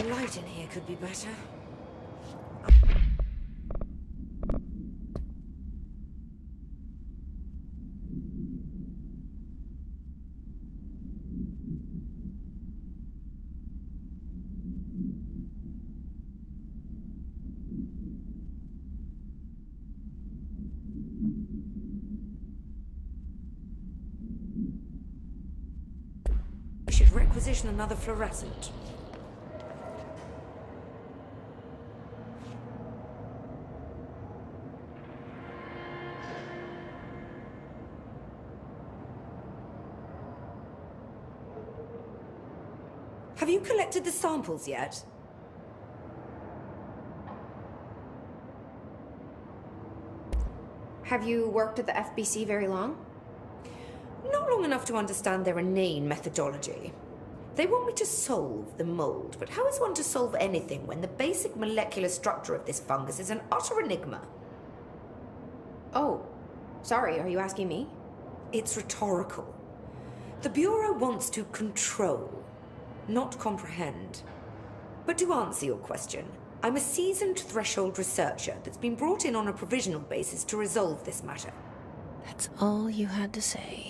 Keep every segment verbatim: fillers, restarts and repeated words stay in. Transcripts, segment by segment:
light in here could be better. We should requisition another fluorescent. Have you collected the samples yet? Have you worked at the F B C very long? Not long enough to understand their inane methodology. They want me to solve the mold, but how is one to solve anything when the basic molecular structure of this fungus is an utter enigma? Oh, sorry, are you asking me? It's rhetorical. The Bureau wants to control, not comprehend. But to answer your question, I'm a seasoned threshold researcher that's been brought in on a provisional basis to resolve this matter. That's all you had to say.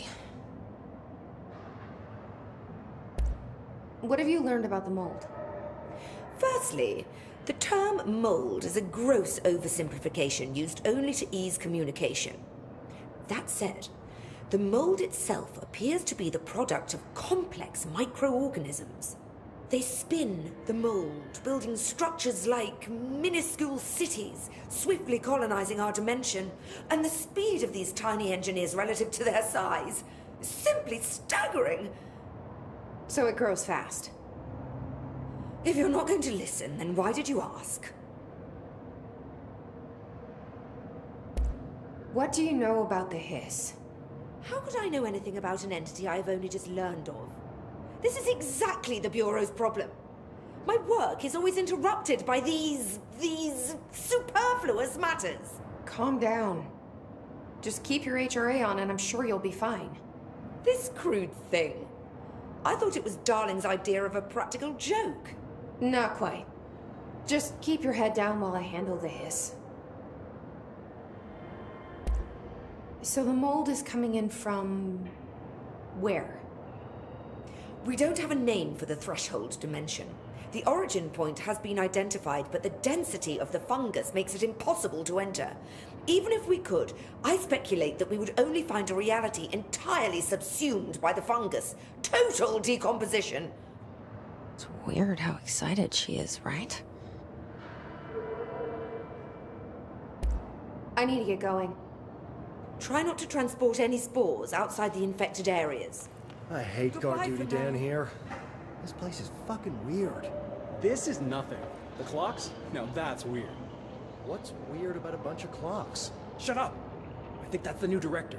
What have you learned about the mold? Firstly, the term mold is a gross oversimplification used only to ease communication. That said, the mold itself appears to be the product of complex microorganisms. They spin the mold, building structures like minuscule cities, swiftly colonizing our dimension, and the speed of these tiny engineers relative to their size is simply staggering. So it grows fast. If you're not going to listen, then why did you ask? What do you know about the hiss? How could I know anything about an entity I've only just learned of? This is exactly the Bureau's problem. My work is always interrupted by these... these superfluous matters. Calm down. Just keep your H R A on and I'm sure you'll be fine. This crude thing. I thought it was Darling's idea of a practical joke. Not quite. Just keep your head down while I handle the hiss. So the mold is coming in from... where? We don't have a name for the threshold dimension. The origin point has been identified, but the density of the fungus makes it impossible to enter. Even if we could, I speculate that we would only find a reality entirely subsumed by the fungus. Total decomposition. It's weird how excited she is, right? I need to get going. Try not to transport any spores outside the infected areas. I hate guard Goodbye duty for now. down here. This place is fucking weird. This is nothing. The clocks? No, that's weird. What's weird about a bunch of clocks? Shut up! I think that's the new director.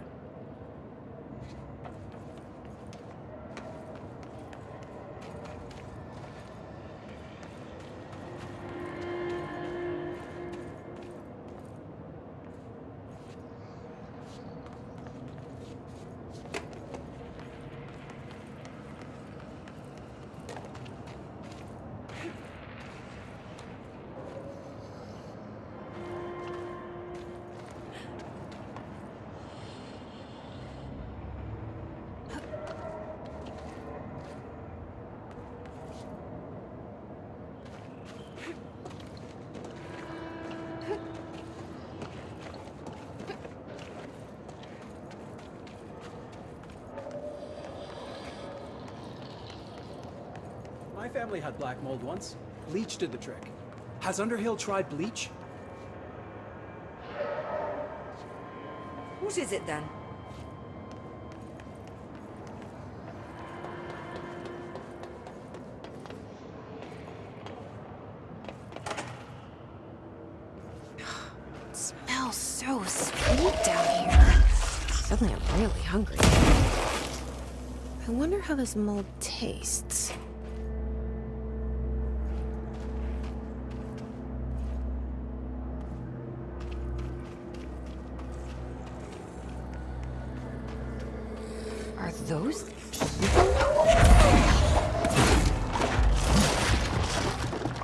My family had black mold once. Bleach did the trick. Has Underhill tried bleach? What is it then? It smells so sweet down here. Suddenly I'm really hungry. I wonder how this mold tastes. Are those people?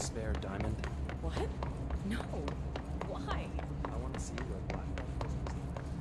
spare diamond? What? No. Why? I want to see where Black Mold is.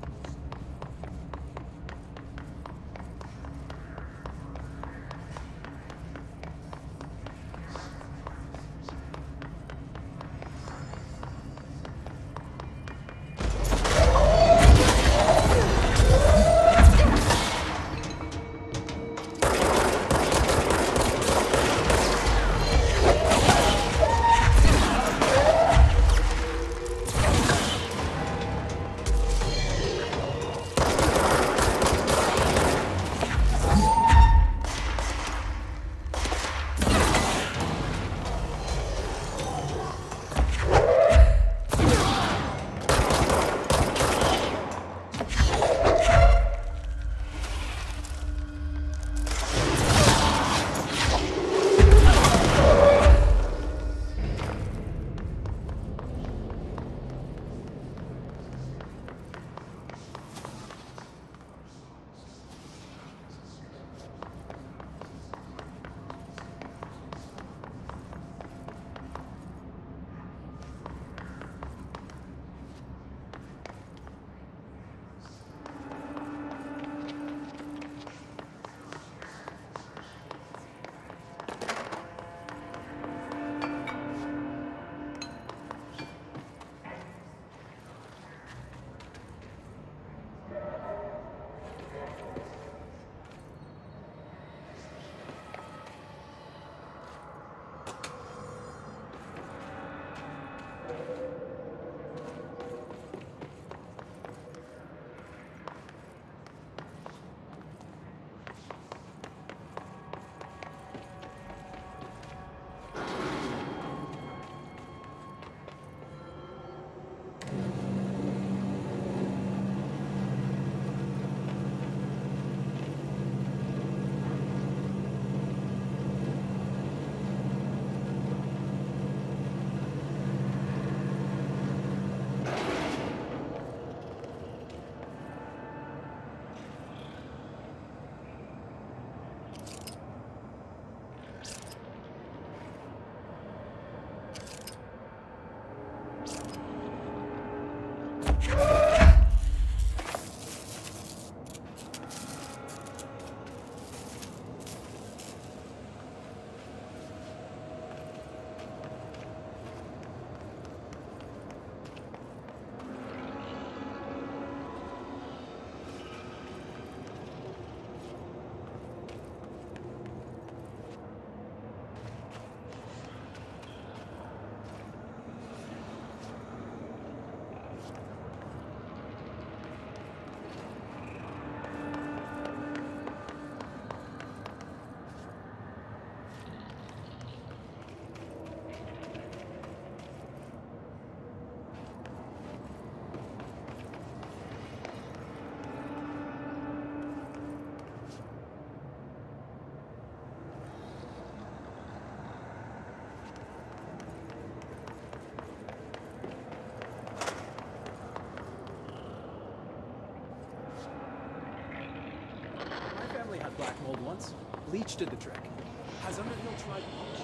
Black Mold once. Bleach did the trick. Has Underhill tried Bleach?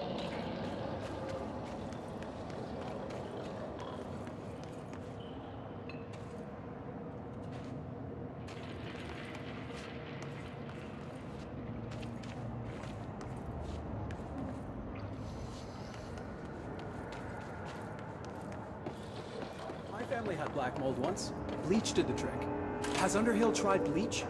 My family had Black Mold once. Bleach did the trick. Has Underhill tried Bleach?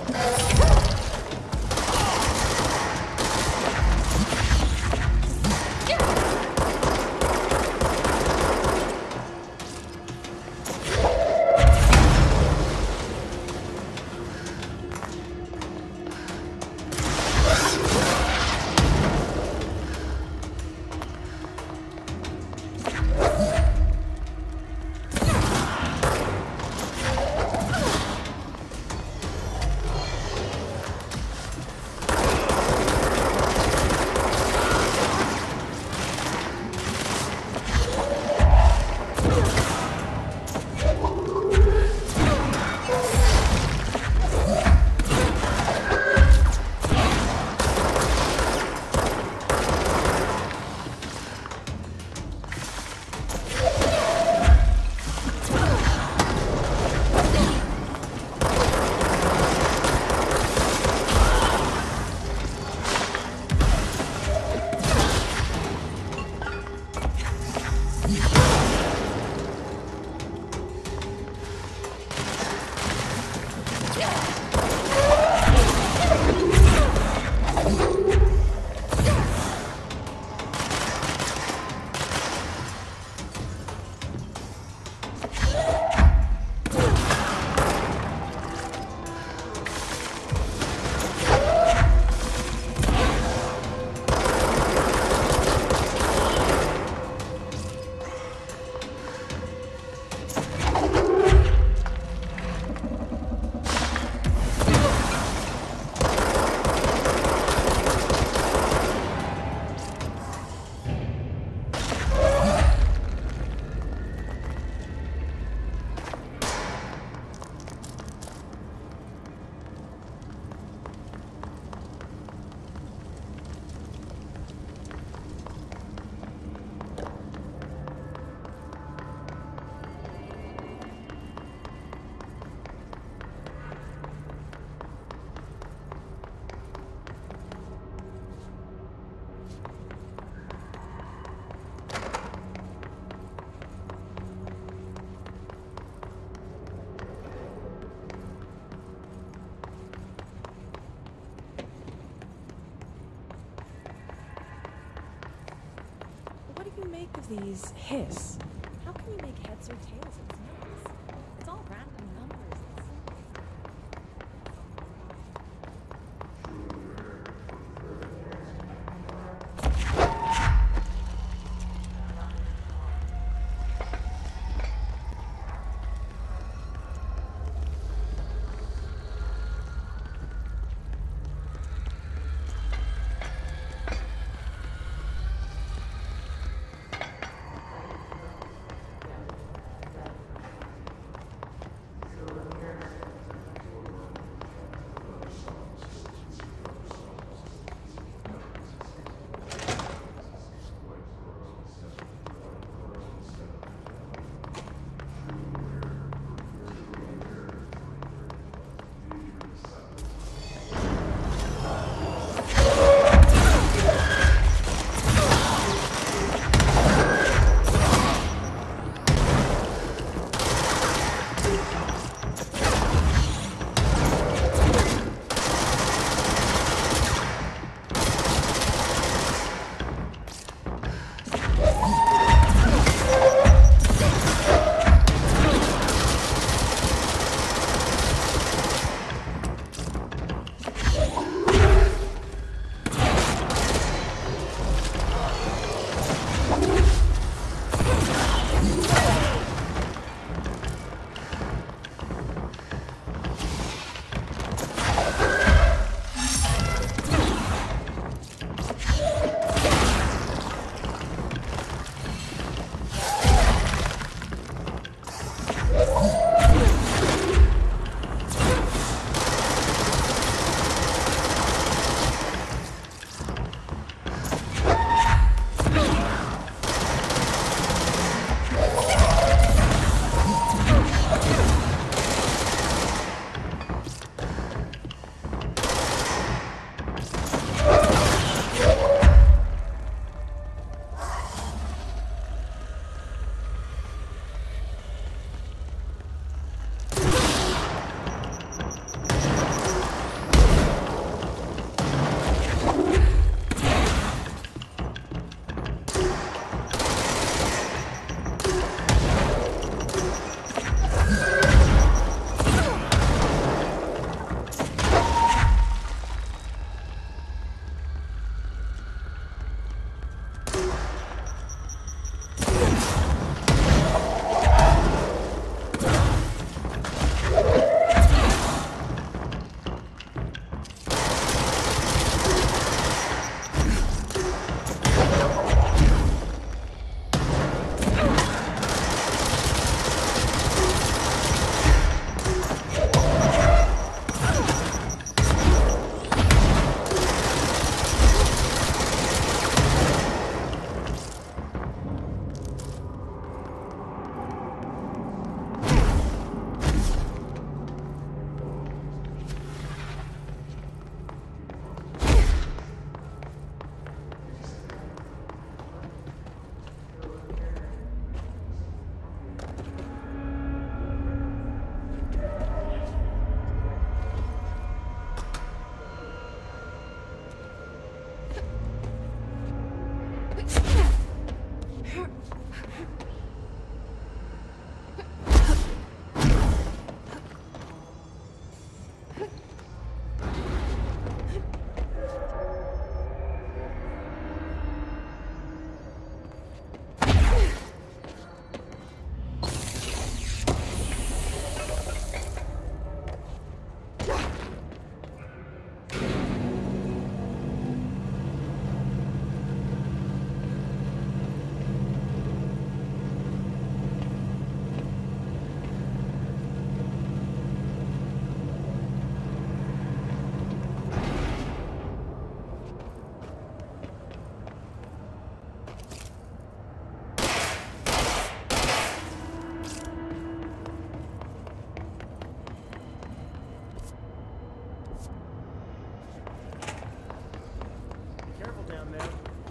Make of these hiss? How can you make heads or tails? It's nuts. It's all random numbers.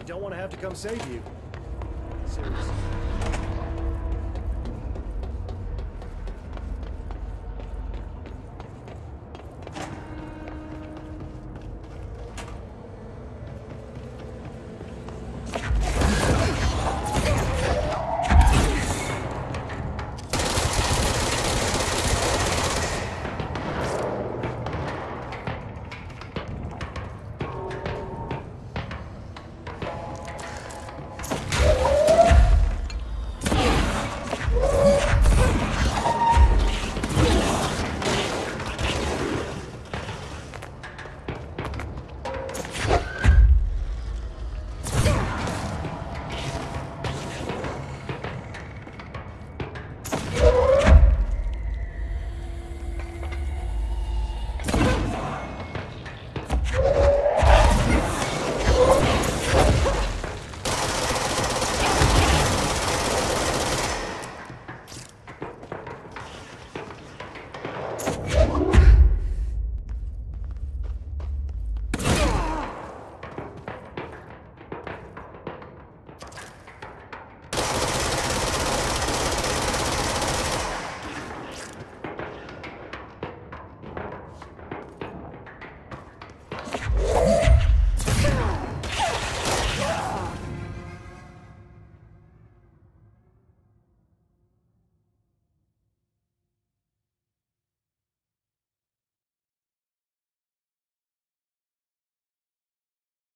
don't want to have to come save you. Seriously.